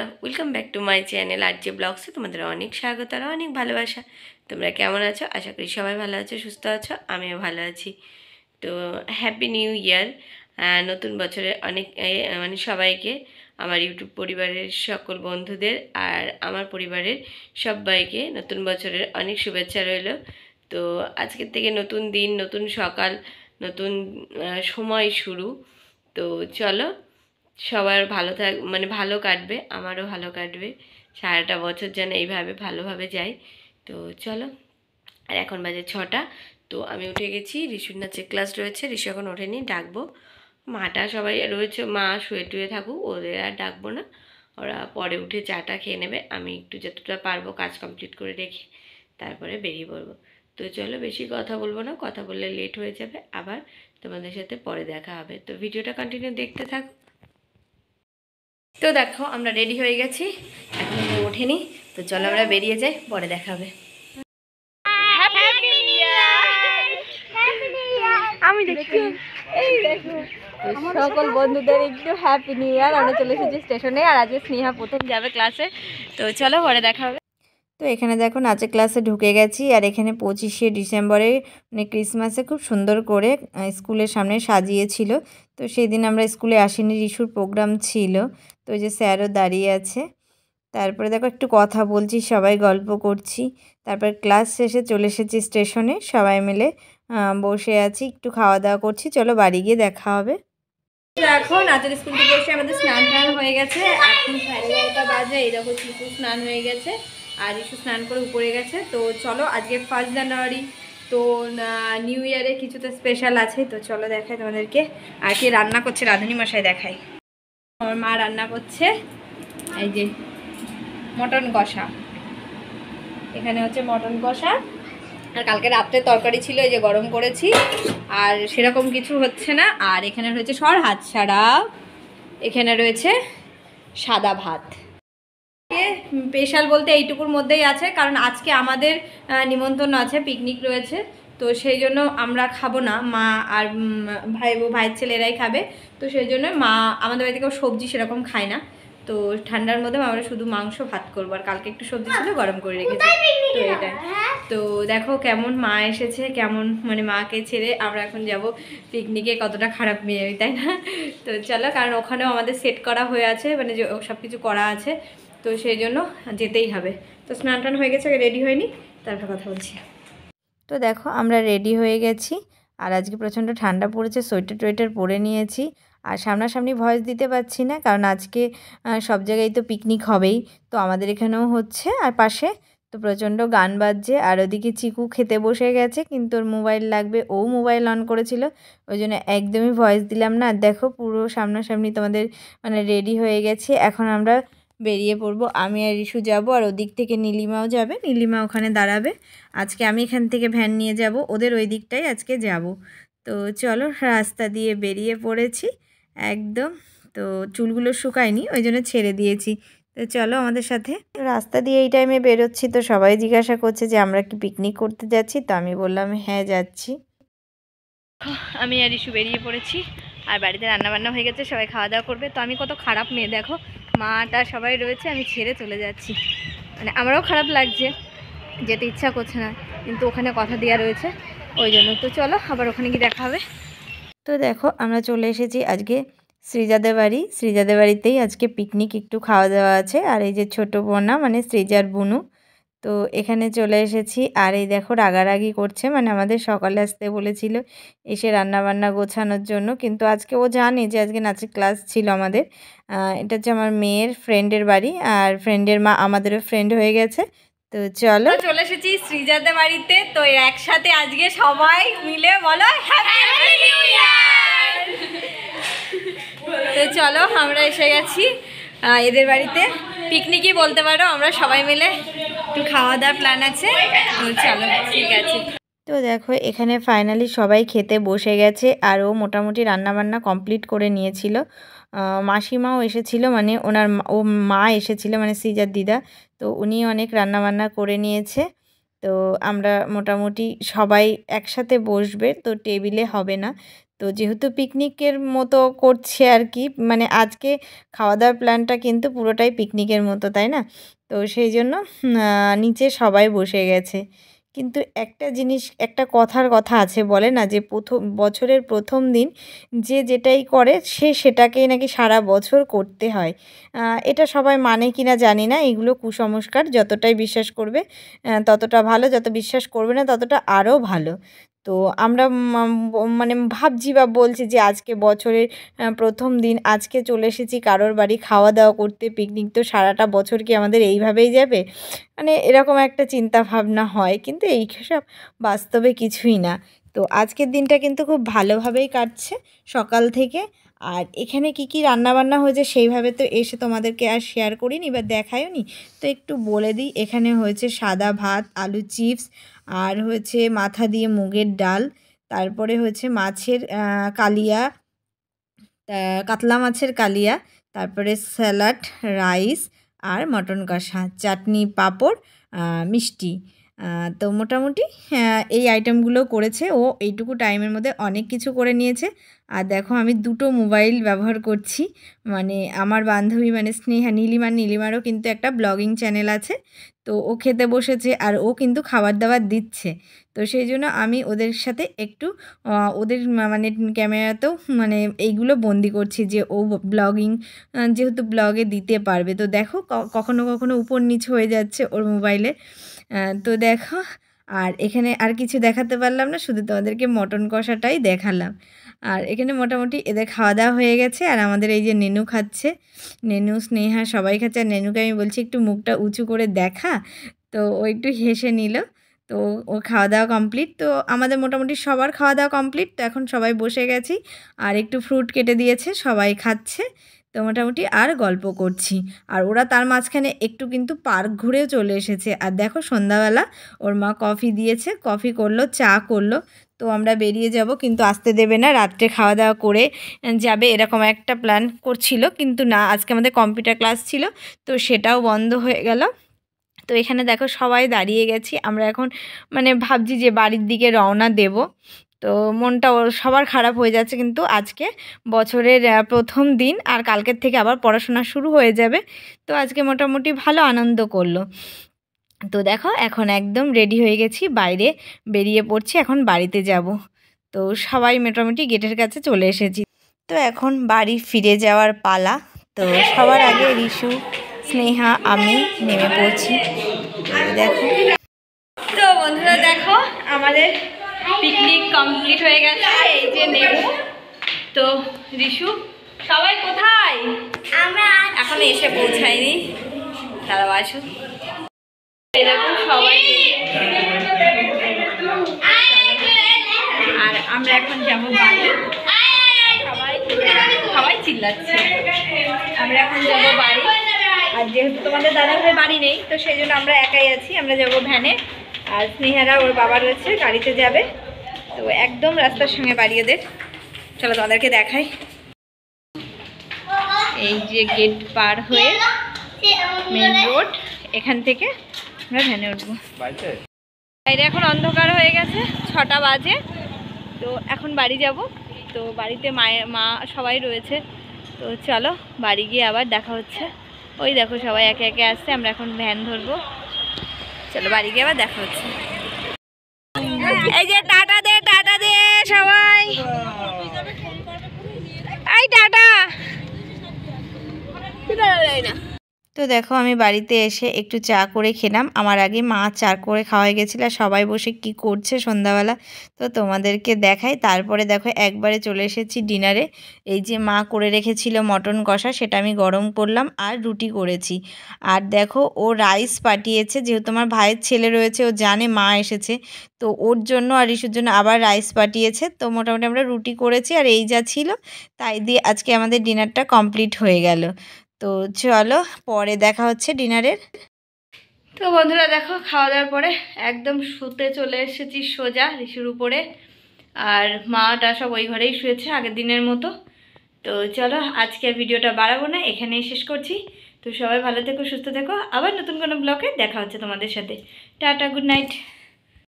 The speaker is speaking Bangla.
Welcome back to my channel RJ ব্লগসে তোমাদের অনেক স্বাগত আর অনেক ভালোবাসা। তোমরা কেমন আছো? আশা করি সবাই ভালো আছো, সুস্থ আছো, আমিও ভালো আছি। তো হ্যাপি নিউ ইয়ার, নতুন বছরের অনেক মানে সবাইকে, আমার ইউটিউব পরিবারের সকল বন্ধুদের আর আমার পরিবারের সবাইকে নতুন বছরের অনেক শুভেচ্ছা রইল। তো আজকের থেকে নতুন দিন, নতুন সকাল, নতুন সময় শুরু। তো চলো, সবার ভালো মানে ভালো কাটবে, আমারও ভালো কাটবে, সারাটা বছর যেন এইভাবে ভালোভাবে যায়। তো চলো, আর এখন বাজে 6টা। তো আমি উঠে গেছি, রিশুর নাচের ক্লাস রয়েছে, রিশু এখন ওঠেনি, ডাকবো। মাটা সবাই রয়েছে, মা শুয়ে টুয়ে থাকুক, ওদের আর ডাকবো না, ওরা পরে উঠে চাটা খেয়ে নেবে। আমি একটু যতটা পারবো কাজ কমপ্লিট করে রেখে তারপরে বেরিয়ে পড়বো। তো চলো, বেশি কথা বলবো না, কথা বললে লেট হয়ে যাবে, আবার তোমাদের সাথে পরে দেখা হবে। তো ভিডিওটা কন্টিনিউ দেখতে থাকো। তো দেখো, আমরা রেডি হয়ে গেছি, এখন ওঠেনি। তো চলো আমরা বেরিয়ে যাই, পরে দেখা হবে। আমি দেখি, এই দেখো সকল বন্ধুদের একটু হ্যাপি নিউ ইয়ার। আমরা চলে এসেছি স্টেশনে, আর আজকে স্নেহা প্রথম যাবে ক্লাসে। তো চলো, পরে দেখা হবে। তো এখানে দেখো নাচের ক্লাসে ঢুকে গেছি, আর এখানে 25শে ডিসেম্বরে মানে ক্রিসমাসে খুব সুন্দর করে স্কুলের সামনে সাজিয়েছিল। তো সেই দিন আমরা স্কুলে আসিনি, রিশুর প্রোগ্রাম ছিল। তো ওই যে স্যারও দাঁড়িয়ে আছে। তারপরে দেখো একটু কথা বলছি, সবাই গল্প করছি। তারপর ক্লাস শেষে চলে এসেছি স্টেশনে, সবাই মিলে বসে আছি, একটু খাওয়া দাওয়া করছি। চলো বাড়ি গিয়ে দেখা হবে। এখন নাচের স্কুল থেকে এসে আমাদের স্নান টান হয়ে গেছে, এখন 11:30 বাজে। এই দেখো চিকু স্নান হয়ে গেছে, আর ইস্যু স্নান করে উপরে গেছে। তো চলো, আজকে 1 জানুয়ারি, তো নিউ ইয়ারে কিছু তো স্পেশাল আছে। তো চলো দেখাই তোমাদেরকে, আর কি রান্না করছে রাঁধুনি মশাই দেখাই। আমার মা রান্না করছে, এই যে মটন কষা, এখানে হচ্ছে মটন কষা। আর কালকে রাত্রে তরকারি ছিল, এই যে গরম করেছি, আর সেরকম কিছু হচ্ছে না। আর এখানে রয়েছে হাত ছাড়া, এখানে রয়েছে সাদা ভাত। স্পেশাল বলতে এইটুকুর মধ্যেই আছে, কারণ আজকে আমাদের নিমন্ত্রণ আছে, পিকনিক রয়েছে। তো সেই জন্য আমরা খাবো না, মা আর ভাইয়ের ছেলেরাই খাবে। তো সেই জন্য মা, আমাদের বাড়িতে কেউ সবজি সেরকম খায় না। তো ঠান্ডার মধ্যে আমরা শুধু মাংস ভাত করবো, আর কালকে একটু সবজি ছিল গরম করে রেখেছি। তো এটাই। তো দেখো কেমন মা এসেছে, কেমন মানে মাকে ছেড়ে আমরা এখন যাব পিকনিকে, কতটা খারাপ মেয়ে, তাই না? তো চলো, কারণ ওখানেও আমাদের সেট করা হয়ে আছে, মানে সব কিছু করা আছে, তো সেই জন্য যেতেই হবে। তো স্নান টান হয়ে গেছে, রেডি হয়নি, তারপর কথা বলছি। তো দেখো আমরা রেডি হয়ে গেছি, আর আজকে প্রচণ্ড ঠান্ডা পড়েছে, সোয়েটার টোয়েটার পরে নিয়েছি। আর সামনাসামনি ভয়েস দিতে পারছি না, কারণ আজকে সব জায়গায় তো পিকনিক হবেই, তো আমাদের এখানেও হচ্ছে, আর পাশে তো প্রচণ্ড গান বাজছে। আর ওদিকে চিকু খেতে বসে গেছে, কিন্তু ওর মোবাইল লাগবে, ও মোবাইল অন করেছিল, ওই জন্য একদমই ভয়েস দিলাম না। দেখো পুরো সামনাসামনি তোমাদের মানে রেডি হয়ে গেছে, এখন আমরা বেরিয়ে পড়বো। আমি আর রিশু যাব, আর ওদিক থেকে নীলিমাও যাবে, নীলিমা ওখানে দাঁড়াবে। আজকে আমি এখান থেকে ভ্যান নিয়ে যাব, ওদের ওই দিকটাই আজকে যাব। তো চলো, রাস্তা দিয়ে বেরিয়ে পড়েছি একদম। তো চুলগুলো শুকায়নি, ওই জন্য ছেড়ে দিয়েছি। তো চলো আমাদের সাথে। রাস্তা দিয়ে এই টাইমে বেরোচ্ছি, তো সবাই জিজ্ঞাসা করছে যে আমরা কি পিকনিক করতে যাচ্ছি। তো আমি বললাম হ্যাঁ যাচ্ছি। আমি আর ইস্যু বেরিয়ে পড়েছি, আর বাড়িতে রান্নাবান্না হয়ে গেছে, সবাই খাওয়া দাওয়া করবে। তো আমি কত খারাপ মেয়ে দেখো, মাটা সবাই রয়েছে, আমি ছেড়ে চলে যাচ্ছি। মানে আমারও খারাপ লাগছে, যেতে ইচ্ছা করছে না, কিন্তু ওখানে কথা দেওয়া রয়েছে, ওই জন্য। তো চলো আবার ওখানে গিয়ে দেখা হবে। তো দেখো আমরা চলে এসেছি আজকে শ্রীজাদের বাড়ি, শ্রীজাদের বাড়িতেই আজকে পিকনিক, একটু খাওয়া দাওয়া আছে। আর এই যে ছোটো বোনা মানে শ্রীজার বুনু, তো এখানে চলে এসেছি। আর এই দেখো রাগারাগি করছে, মানে আমাদের সকালে আসতে বলেছিল এসে রান্নাবান্না গোছানোর জন্য, কিন্তু আজকে ও জানে যে আজকে নাচের ক্লাস ছিল আমাদের। এটা হচ্ছে আমার মেয়ের ফ্রেন্ডের বাড়ি, আর ফ্রেন্ডের মা আমাদেরও ফ্রেন্ড হয়ে গেছে। তো চলো, চলে এসেছি শ্রীজাদের বাড়িতে। তো একসাথে আজকে সবাই মিলে বলো হ্যাপি নিউ ইয়ার। তো চলো আমরা এসে গেছি এদের বাড়িতে, পিকনিকই বলতে পারো, আমরা সবাই মিলে একটু খাওয়া দাওয়ার প্ল্যান আছে। তো চলো, ঠিক আছে। তো দেখো এখানে ফাইনালি সবাই খেতে বসে গেছে, আর ও মোটামুটি রান্নাবান্না কমপ্লিট করে নিয়েছিল। মাসিমাও এসেছিল, মানে ও মা এসেছিল, মানে শ্রীজার দিদা। তো উনি অনেক রান্নাবান্না করে নিয়েছে। তো আমরা মোটামুটি সবাই একসাথে বসবে, তো টেবিলে হবে না। তো যেহেতু পিকনিকের মতো করছে আর কি, মানে আজকে খাওয়া দাওয়ার প্ল্যানটা কিন্তু পুরোটাই পিকনিকের মতো, তাই না? তো সেই জন্য নিচে সবাই বসে গেছে। কিন্তু একটা জিনিস, একটা কথার কথা আছে, বলে না যে বছরের প্রথম দিন যে যেটাই করে সেটাকেই নাকি সারা বছর করতে হয়। এটা সবাই মানে কি না জানি না, এগুলো কুসংস্কার। যতটাই বিশ্বাস করবে ততটা ভালো, যত বিশ্বাস করবে না ততটা আরও ভালো। তো আমরা মানে ভাবছি বা বলছি যে আজকে বছরের প্রথম দিন, আজকে চলে এসেছি কারোর বাড়ি খাওয়া দাওয়া করতে, পিকনিক তো সারাটা বছর কি আমাদের এইভাবেই যাবে? মানে এরকম একটা চিন্তা ভাবনা হয়, কিন্তু এই সব বাস্তবে কিছুই না। তো আজকের দিনটা কিন্তু খুব ভালোভাবেই কাটছে সকাল থেকে। আর এখানে কি কি রান্নাবান্না হয়েছে সেইভাবে তো এসে তোমাদেরকে আর শেয়ার করিনি বা দেখায়ও নি, তো একটু বলে দিই। এখানে হয়েছে সাদা ভাত, আলু চিপস, আর হয়েছে মাথা দিয়ে মুগের ডাল, তারপরে হয়েছে মাছের কালিয়া, কাতলা মাছের কালিয়া, তারপরে স্যালাড, রাইস আর মটন কষা, চাটনি, পাঁপড়, মিষ্টি। তো মোটামুটি এই আইটেমগুলো করেছে ও। এইটুকু টাইমের মধ্যে অনেক কিছু করে নিয়েছে। আর দেখো আমি দুটো মোবাইল ব্যবহার করছি, মানে আমার বান্ধবী মানে স্নেহা, নীলিমারও কিন্তু একটা ব্লগিং চ্যানেল আছে। তো ও খেতে বসেছে আর ও কিন্তু খাবার দাবার দিচ্ছে। তো সেই জন্য আমি ওদের সাথে একটু ওদের মানে ক্যামেরাতেও মানে এইগুলো বন্দি করছি যে ও ব্লগিং যেহেতু ব্লগে দিতে পারবে। তো দেখো কখনো কখনো উপর নিচ হয়ে যাচ্ছে ওর মোবাইলে। তো দেখো, আর এখানে আর কিছু দেখাতে পারলাম না, শুধু তোমাদেরকে মটন কষাটাই দেখালাম। আর এখানে মোটামুটি এদের খাওয়া দাওয়া হয়ে গেছে। আর আমাদের এই যে নেনু খাচ্ছে, নেনু, স্নেহা সবাই খাচ্ছে। আর নেনুকে আমি বলছি একটু মুখটা উঁচু করে দেখা, তো ও একটু হেসে নিল। তো ও খাওয়া দাওয়া কমপ্লিট। তো আমাদের মোটামুটি সবার খাওয়া দাওয়া কমপ্লিট। তো এখন সবাই বসে গেছি, আর একটু ফ্রুট কেটে দিয়েছে, সবাই খাচ্ছে। তো মোটামুটি আর গল্প করছি। আর ওরা তার মাঝখানে একটু কিন্তু পার্ক ঘুরেও চলে এসেছে। আর দেখো সন্ধ্যাবেলা ওর মা কফি দিয়েছে, কফি করলো, চা করলো। তো আমরা বেরিয়ে যাব, কিন্তু আসতে দেবে না, রাত্রে খাওয়া দাওয়া করে যাবে এরকম একটা প্ল্যান করছিল। কিন্তু না, আজকে আমাদের কম্পিউটার ক্লাস ছিল, তো সেটাও বন্ধ হয়ে গেল। তো এখানে দেখো সবাই দাঁড়িয়ে গেছি, আমরা এখন মানে ভাবছি যে বাড়ির দিকে রওনা দেব। তো মনটা সবার খারাপ হয়ে যাচ্ছে, কিন্তু আজকে বছরের প্রথম দিন, আর কালকের থেকে আবার পড়াশোনা শুরু হয়ে যাবে। তো আজকে মোটামুটি ভালো আনন্দ করলো। তো দেখো এখন একদম রেডি হয়ে গেছি, বাইরে বেরিয়ে পড়ছি, এখন বাড়িতে যাব। তো সবাই মোটামুটি গেটের কাছে চলে এসেছি। তো এখন বাড়ি ফিরে যাওয়ার পালা। তো সবার আগে রিশু, স্নেহা, আমি নেমে পড়ছি। দেখো, তো বন্ধুরা দেখো আমাদের পিকনিক কমপ্লিট হয়ে গেছে। এই যে নেমু, তো রিশু, সবাই কোথায়? আমরা এখন এসে পৌঁছাইনি, দাঁড়াও আসো। এরকম সবাই, আর আমরা এখন যাবো বাড়ি। সবাই চিল্লাচ্ছে। আমরা এখন যাবো বাড়ি, আর যেহেতু তোমাদের দাদাভাই বাড়ি নেই, তো সেই জন্য আমরা একাই আছি। আমরা যাবো ভ্যানে, আর স্নেহারা ওর বাবা রয়েছে, গাড়িতে যাবে। তো একদম রাস্তার সঙ্গে বাড়ি ওদের। চলো তোমাদেরকে দেখাই। এই যে গেট পার হয়ে মেন রোড, এখান থেকে আমরা ভ্যানে উঠবো। বাইরে এখন অন্ধকার হয়ে গেছে, 6টা বাজে। তো এখন বাড়ি যাব। তো বাড়িতে মা সবাই রয়েছে। তো চলো বাড়ি গিয়ে আবার দেখা হচ্ছে। ওই দেখো সবাই একে একে আসছে, আমরা এখন ভ্যান ধরবো। চলো বাড়ি গিয়ে আবার দেখা হচ্ছে। এই যে টাটা দে সবাই, এই টাটা। তো দেখো আমি বাড়িতে এসে একটু চা করে খেলাম। আমার আগে মা চা করে খাওয়াই গেছিলো, সবাই বসে কি করছে সন্ধ্যাবেলা তো তোমাদেরকে দেখাই। তারপরে দেখো একবারে চলে এসেছি ডিনারে। এই যে মা করে রেখেছিল মটন কষা, সেটা আমি গরম করলাম, আর রুটি করেছি। আর দেখো ও রাইস পাঠিয়েছে, যেহেতু আমার ভাইয়ের ছেলে রয়েছে, ও জানে মা এসেছে, তো ওর জন্য আর ইস্যুর জন্য আবার রাইস পাঠিয়েছে। তো মোটামুটি আমরা রুটি করেছি, আর এই যা ছিল তাই দিয়ে আজকে আমাদের ডিনারটা কমপ্লিট হয়ে গেল। তো চলো পরে দেখা হচ্ছে ডিনারের। তো বন্ধুরা দেখো খাওয়া দাওয়ার পরে একদম শুতে চলে এসেছি সোজা রিসুর উপরে, আর মাটা সব ওই ঘরেই শুয়েছে আগের দিনের মতো। তো চলো আজকের ভিডিওটা বাড়াবো না, এখানেই শেষ করছি। তো সবাই ভালো থেকো, সুস্থ থেকো, আবার নতুন কোনো ব্লগে দেখা হচ্ছে তোমাদের সাথে। Tata, good night.